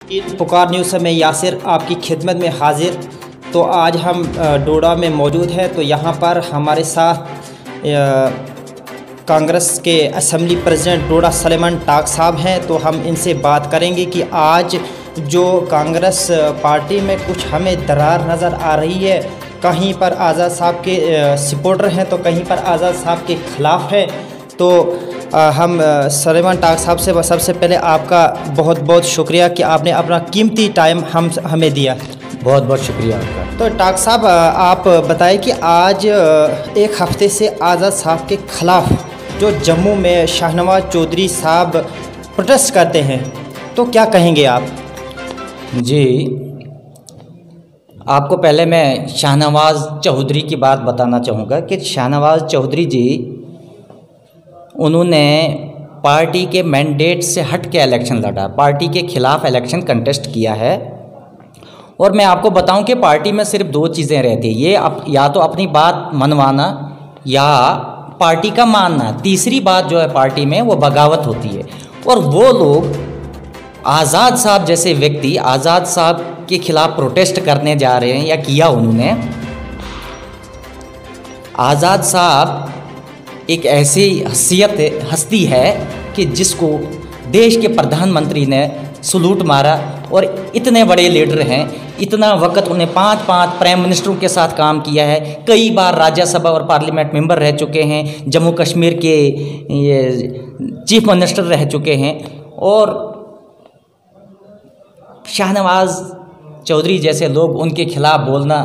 पुकार न्यूज़ से मैं यासिर आपकी खिदमत में हाजिर। तो आज हम डोडा में मौजूद हैं। तो यहाँ पर हमारे साथ कांग्रेस के असेंबली प्रेसिडेंट डोडा सलेमान टाक साहब हैं। तो हम इनसे बात करेंगे कि आज जो कांग्रेस पार्टी में कुछ हमें दरार नज़र आ रही है, कहीं पर आज़ाद साहब के सपोर्टर हैं तो कहीं पर आज़ाद साहब के ख़िलाफ़ है। तो हम सलेमान टाक साहब से सबसे पहले आपका बहुत बहुत शुक्रिया कि आपने अपना कीमती टाइम हमें दिया। बहुत बहुत शुक्रिया आपका। तो टाक साहब आप बताएं कि आज एक हफ़्ते से आज़ाद साहब के ख़िलाफ़ जो जम्मू में शाहनवाज़ चौधरी साहब प्रोटेस्ट करते हैं, तो क्या कहेंगे आप? जी, आपको पहले मैं शाहनवाज़ चौधरी की बात बताना चाहूँगा कि शाहनवाज़ चौधरी जी उन्होंने पार्टी के मैंडेट से हट के इलेक्शन लड़ा, पार्टी के ख़िलाफ़ इलेक्शन कंटेस्ट किया है। और मैं आपको बताऊं कि पार्टी में सिर्फ दो चीज़ें रहती हैं, या तो अपनी बात मनवाना या पार्टी का मानना। तीसरी बात जो है पार्टी में वो बगावत होती है। और वो लोग आज़ाद साहब जैसे व्यक्ति आज़ाद साहब के ख़िलाफ़ प्रोटेस्ट करने जा रहे हैं या किया उन्होंने। आज़ाद साहब एक ऐसी हस्ती है कि जिसको देश के प्रधानमंत्री ने सलूट मारा, और इतने बड़े लीडर हैं, इतना वक्त उन्हें 5 प्राइम मिनिस्टरों के साथ काम किया है, कई बार राज्यसभा और पार्लियामेंट मेंबर रह चुके हैं, जम्मू कश्मीर के ये चीफ मिनिस्टर रह चुके हैं। और शाहनवाज़ चौधरी जैसे लोग उनके खिलाफ बोलना,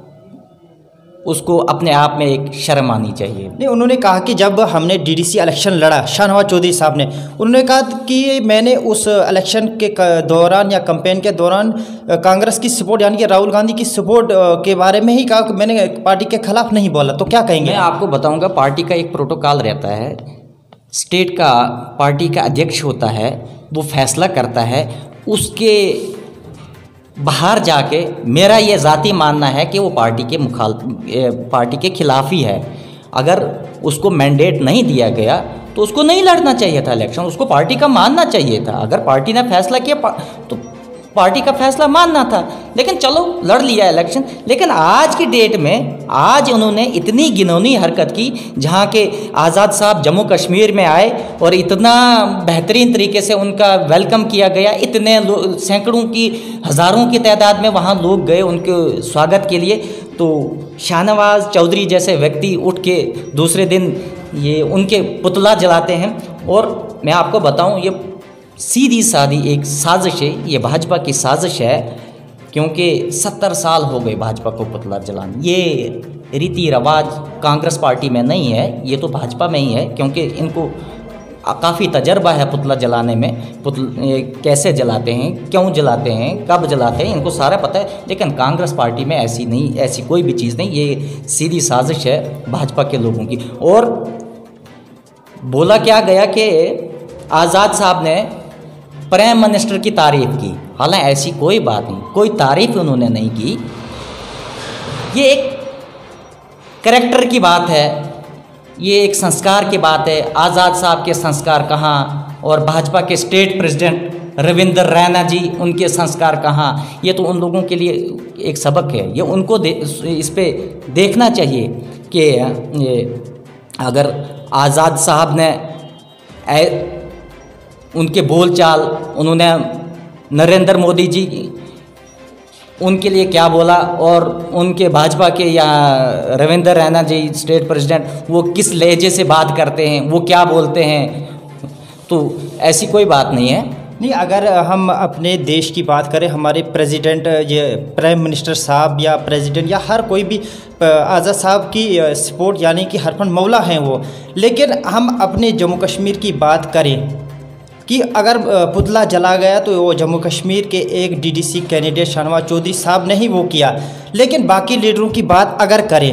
उसको अपने आप में एक शर्म आनी चाहिए। नहीं, उन्होंने कहा कि जब हमने डीडीसी इलेक्शन लड़ा, शाहनवाज़ चौधरी साहब ने, उन्होंने कहा कि मैंने उस इलेक्शन के दौरान या कैंपेन के दौरान कांग्रेस की सपोर्ट यानी कि राहुल गांधी की सपोर्ट के बारे में ही कहा, मैंने पार्टी के खिलाफ नहीं बोला। तो क्या कहेंगे? मैं आपको बताऊंगा, पार्टी का एक प्रोटोकॉल रहता है, स्टेट का पार्टी का अध्यक्ष होता है, वो फैसला करता है, उसके बाहर जाके मेरा ये ज़ाती मानना है कि वो पार्टी के खिलाफ ही है। अगर उसको मैंडेट नहीं दिया गया तो उसको नहीं लड़ना चाहिए था इलेक्शन, उसको पार्टी का मानना चाहिए था। अगर पार्टी ने फैसला किया तो पार्टी का फैसला मानना था, लेकिन चलो लड़ लिया इलेक्शन। लेकिन आज की डेट में आज उन्होंने इतनी घिनौनी हरकत की, जहाँ के आज़ाद साहब जम्मू कश्मीर में आए और इतना बेहतरीन तरीके से उनका वेलकम किया गया, इतने सैकड़ों की हज़ारों की तादाद में वहाँ लोग गए उनके स्वागत के लिए। तो शाहनवाज़ चौधरी जैसे व्यक्ति उठ के दूसरे दिन ये उनके पुतला जलाते हैं। और मैं आपको बताऊँ, ये सीधी सादी एक साजिश है, ये भाजपा की साजिश है, क्योंकि 70 साल हो गए भाजपा को पुतला जलाने। ये रीति रिवाज कांग्रेस पार्टी में नहीं है, ये तो भाजपा में ही है, क्योंकि इनको काफ़ी तजर्बा है पुतला जलाने में। कैसे जलाते हैं, क्यों जलाते हैं, कब जलाते हैं, इनको सारा पता है। लेकिन कांग्रेस पार्टी में ऐसी नहीं, ऐसी कोई भी चीज़ नहीं, ये सीधी साजिश है भाजपा के लोगों की। और बोला क्या गया कि आज़ाद साहब ने प्राइम मिनिस्टर की तारीफ़ की, हालांकि ऐसी कोई बात नहीं, कोई तारीफ़ उन्होंने नहीं की। ये एक करैक्टर की बात है, ये एक संस्कार की बात है। आज़ाद साहब के संस्कार कहाँ, और भाजपा के स्टेट प्रेसिडेंट रविंद्र रैना जी, उनके संस्कार कहाँ? ये तो उन लोगों के लिए एक सबक है, ये उनको इस पे देखना चाहिए कि ये अगर आज़ाद साहब ने उनके बोलचाल, उन्होंने नरेंद्र मोदी जी उनके लिए क्या बोला, और उनके भाजपा के या रविंद्र रैना जी स्टेट प्रेसिडेंट, वो किस लहजे से बात करते हैं, वो क्या बोलते हैं, तो ऐसी कोई बात नहीं है। नहीं, अगर हम अपने देश की बात करें, हमारे प्रेसिडेंट, ये प्राइम मिनिस्टर साहब या प्रेसिडेंट या हर कोई भी आज़ाद साहब की सपोर्ट यानी कि हरफन मौला हैं वो। लेकिन हम अपने जम्मू कश्मीर की बात करें कि अगर पुतला जला गया तो वो जम्मू कश्मीर के एक डीडीसी कैंडिडेट शाहनवाज़ चौधरी साहब ने ही वो किया। लेकिन बाकी लीडरों की बात अगर करें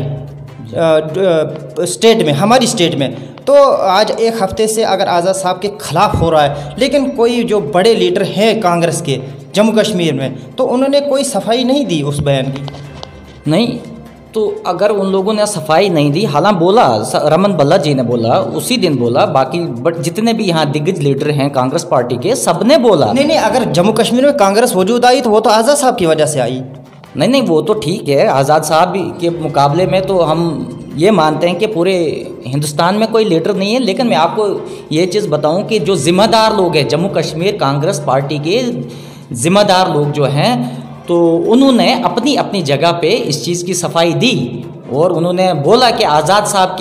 स्टेट में, हमारी स्टेट में, तो आज एक हफ़्ते से अगर आज़ाद साहब के ख़िलाफ़ हो रहा है, लेकिन कोई जो बड़े लीडर हैं कांग्रेस के जम्मू कश्मीर में, तो उन्होंने कोई सफाई नहीं दी उस बयान की। नहीं, तो अगर उन लोगों ने सफाई नहीं दी, हालांकि बोला रमन बल्ला जी ने बोला, उसी दिन बोला, बाकी बट जितने भी यहाँ दिग्गज लीडर हैं कांग्रेस पार्टी के, सब ने बोला। नहीं, अगर जम्मू कश्मीर में कांग्रेस वजूद आई तो वो तो आज़ाद साहब की वजह से आई। नहीं, वो तो ठीक है, आज़ाद साहब के मुकाबले में तो हम ये मानते हैं कि पूरे हिंदुस्तान में कोई लीडर नहीं है। लेकिन मैं आपको ये चीज़ बताऊं कि जो ज़िम्मेदार लोग हैं जम्मू कश्मीर कांग्रेस पार्टी के ज़िम्मेदार लोग जो हैं, तो उन्होंने अपनी अपनी जगह पे इस चीज़ की सफाई दी और उन्होंने बोला कि आज़ाद साहब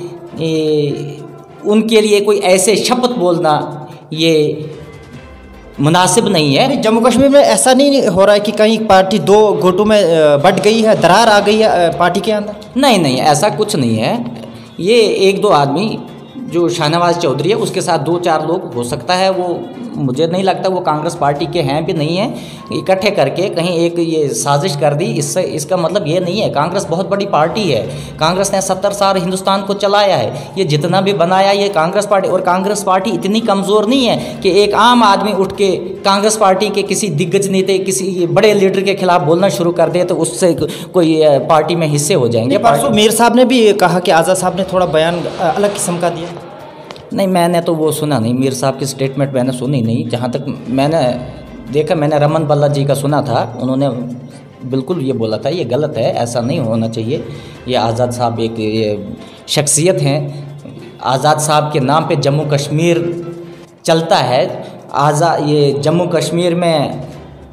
के उनके लिए कोई ऐसे शपथ बोलना ये मुनासिब नहीं है। जम्मू कश्मीर में ऐसा नहीं हो रहा है कि कहीं पार्टी दो गुटों में बट गई है, दरार आ गई है पार्टी के अंदर? नहीं, ऐसा कुछ नहीं है। ये एक दो आदमी जो शाहनवाज चौधरी है उसके साथ 2-4 लोग हो सकता है, वो मुझे नहीं लगता वो कांग्रेस पार्टी के हैं भी नहीं हैं, इकट्ठे करके कहीं एक ये साजिश कर दी। इससे इसका मतलब ये नहीं है, कांग्रेस बहुत बड़ी पार्टी है। कांग्रेस ने 70 साल हिंदुस्तान को चलाया है, ये जितना भी बनाया ये कांग्रेस पार्टी। और कांग्रेस पार्टी इतनी कमज़ोर नहीं है कि एक आम आदमी उठ के कांग्रेस पार्टी के किसी दिग्गज नेता, किसी बड़े लीडर के खिलाफ बोलना शुरू कर दे तो उससे कोई पार्टी में हिस्से हो जाएंगे। परसों मीर साहब ने भी कहा कि आज़ाद साहब ने थोड़ा बयान अलग किस्म का दिया। नहीं, मैंने तो वो सुना नहीं, मीर साहब की स्टेटमेंट मैंने सुनी नहीं। जहाँ तक मैंने देखा, मैंने रमन बल्ला जी का सुना था, उन्होंने बिल्कुल ये बोला था ये गलत है, ऐसा नहीं होना चाहिए। ये आज़ाद साहब एक ये शख्सियत हैं, आज़ाद साहब के नाम पे जम्मू कश्मीर चलता है। ये जम्मू कश्मीर में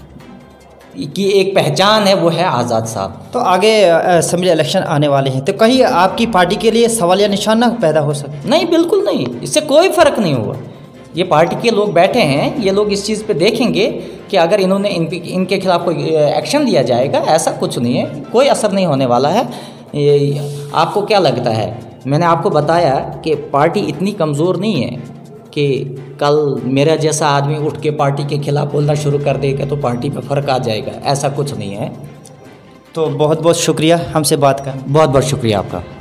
की एक पहचान है, वो है आज़ाद साहब। तो आगे असेंबली इलेक्शन आने वाले हैं, तो कहीं आपकी पार्टी के लिए सवालिया निशान ना पैदा हो सके? नहीं, बिल्कुल नहीं, इससे कोई फ़र्क नहीं हुआ। ये पार्टी के लोग बैठे हैं, ये लोग इस चीज़ पे देखेंगे कि अगर इन्होंने इनके खिलाफ कोई एक्शन लिया जाएगा। ऐसा कुछ नहीं है, कोई असर नहीं होने वाला है। आपको क्या लगता है? मैंने आपको बताया कि पार्टी इतनी कमज़ोर नहीं है कि कल मेरा जैसा आदमी उठ के पार्टी के खिलाफ बोलना शुरू कर देगा तो पार्टी में फ़र्क आ जाएगा, ऐसा कुछ नहीं है। तो बहुत बहुत शुक्रिया हमसे बात कर। बहुत बहुत शुक्रिया आपका।